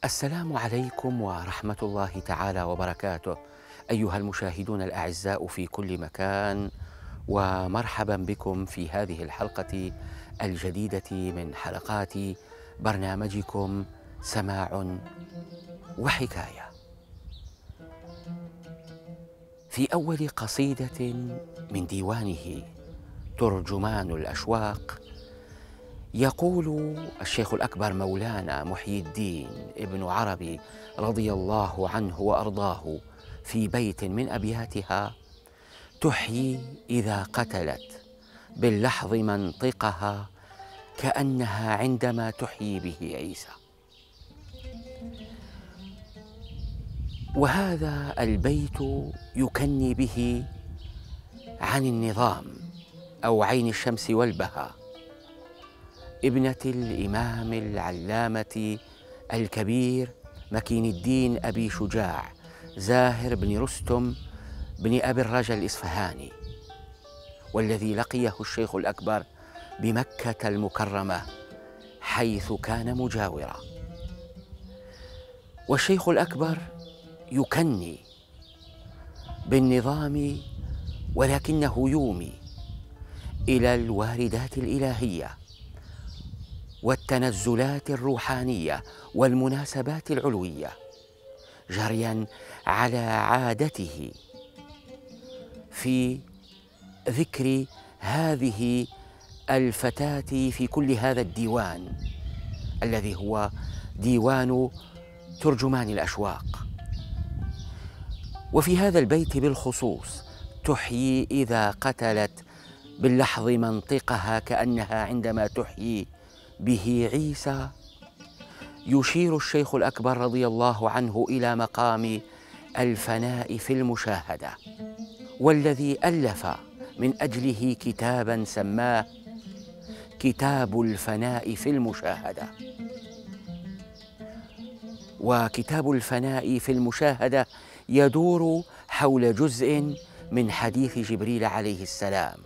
السلام عليكم ورحمة الله تعالى وبركاته، أيها المشاهدون الأعزاء في كل مكان، ومرحبا بكم في هذه الحلقة الجديدة من حلقات برنامجكم سماع وحكاية. في أول قصيدة من ديوانه ترجمان الأشواق يقول الشيخ الأكبر مولانا محيي الدين ابن عربي رضي الله عنه وأرضاه في بيت من أبياتها: تحيي إذا قتلت باللحظ منطقها كأنها عندما تحيي به عيسى. وهذا البيت يكني به عن النظام أو عين الشمس والبهاء، ابنة الإمام العلامة الكبير مكين الدين أبي شجاع زاهر بن رستم بن أبي الرجا الإصفهاني، والذي لقيه الشيخ الأكبر بمكة المكرمة حيث كان مجاورا. والشيخ الأكبر يكني بالنظام، ولكنه يومي إلى الواردات الإلهية والتنزلات الروحانية والمناسبات العلوية، جريا على عادته في ذكر هذه الفتاة في كل هذا الديوان الذي هو ديوان ترجمان الأشواق. وفي هذا البيت بالخصوص: تحيي إذا قتلت باللحظ منطقها كأنها عندما تحيي به عيسى، يشير الشيخ الأكبر رضي الله عنه إلى مقام الفناء في المشاهدة، والذي ألف من أجله كتابا سماه كتاب الفناء في المشاهدة. وكتاب الفناء في المشاهدة يدور حول جزء من حديث جبريل عليه السلام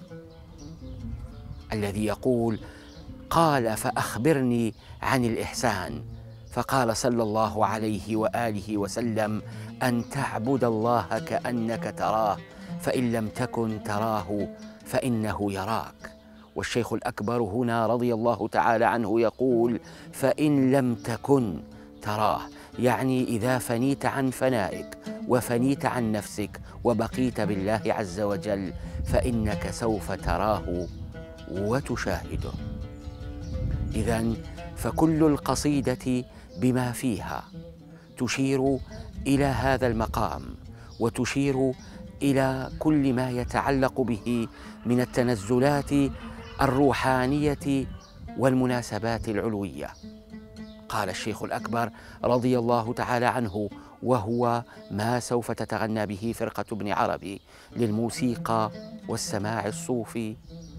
الذي يقول: قال فأخبرني عن الإحسان، فقال صلى الله عليه وآله وسلم: أن تعبد الله كأنك تراه، فإن لم تكن تراه فإنه يراك. والشيخ الأكبر هنا رضي الله تعالى عنه يقول: فإن لم تكن تراه، يعني إذا فنيت عن فنائك وفنيت عن نفسك وبقيت بالله عز وجل فإنك سوف تراه وتشاهده. إذن فكل القصيدة بما فيها تشير إلى هذا المقام، وتشير إلى كل ما يتعلق به من التنزلات الروحانية والمناسبات العلوية. قال الشيخ الأكبر رضي الله تعالى عنه، وهو ما سوف تتغنى به فرقة ابن عربي للموسيقى والسماع الصوفي: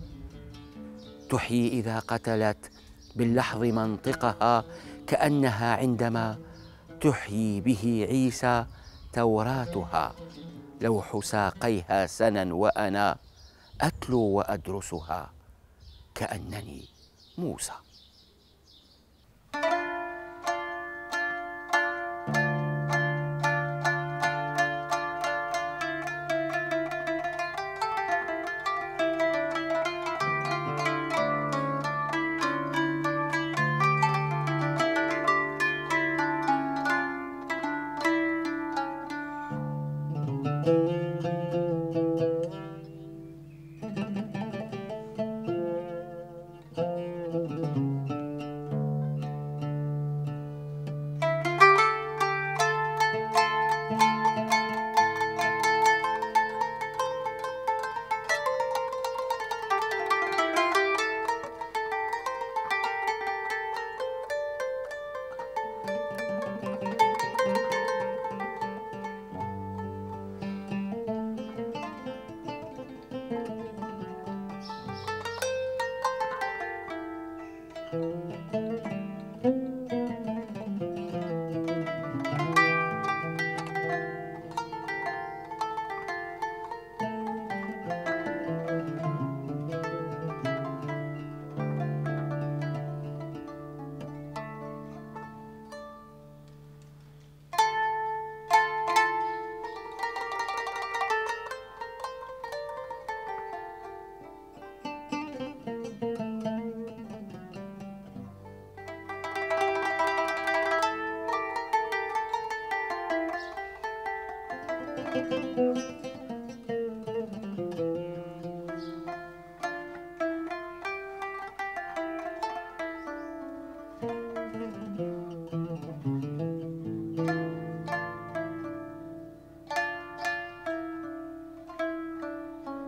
تحيي إذا قتلت باللحظ منطقها كأنها عندما تحيي به عيسى توراتها، لوح ساقيها سنا وأنا أتلو وأدرسها كأنني موسى.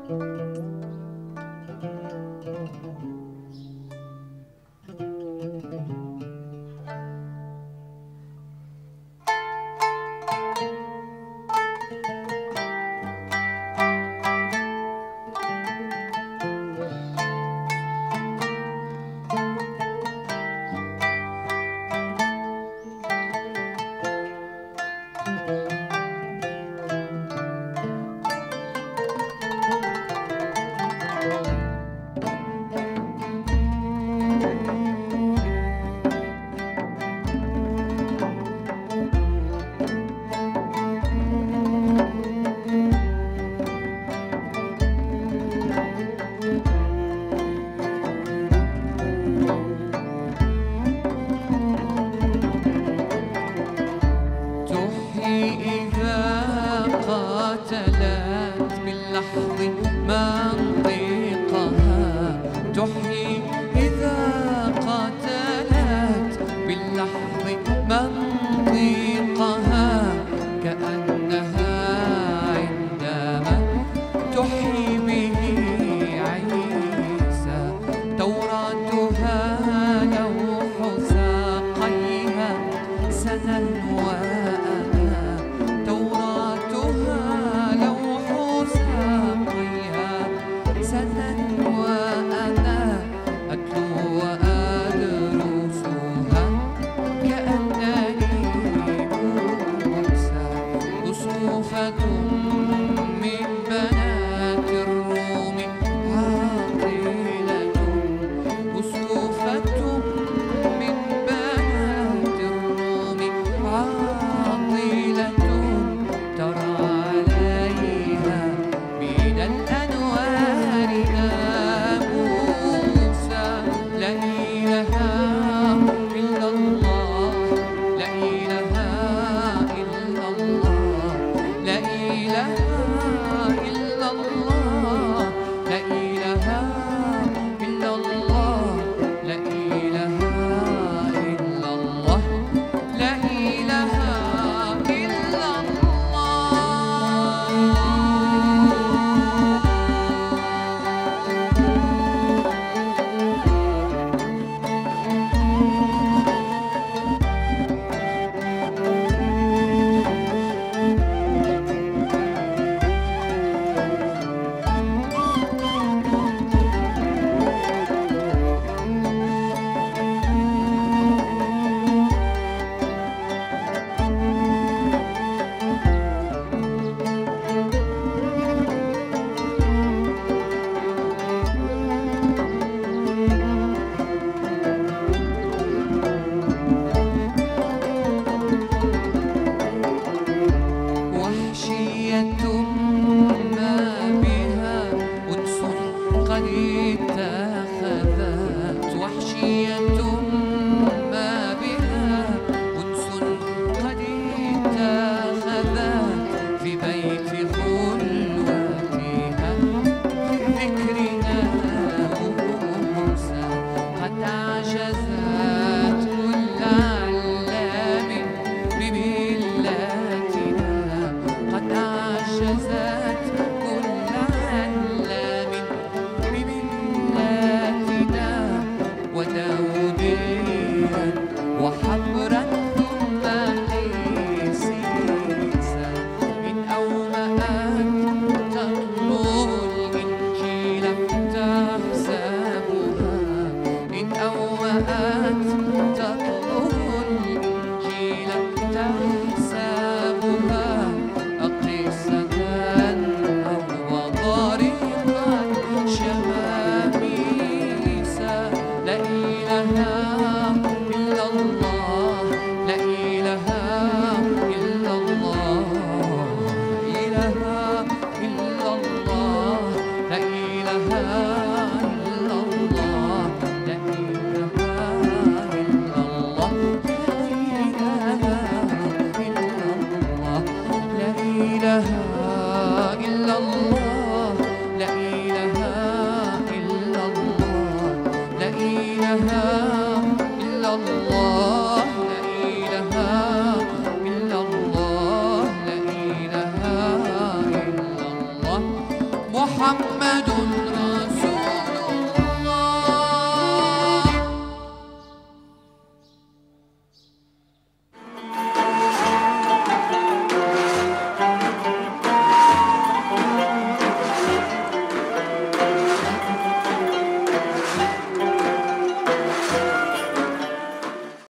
محمد محمد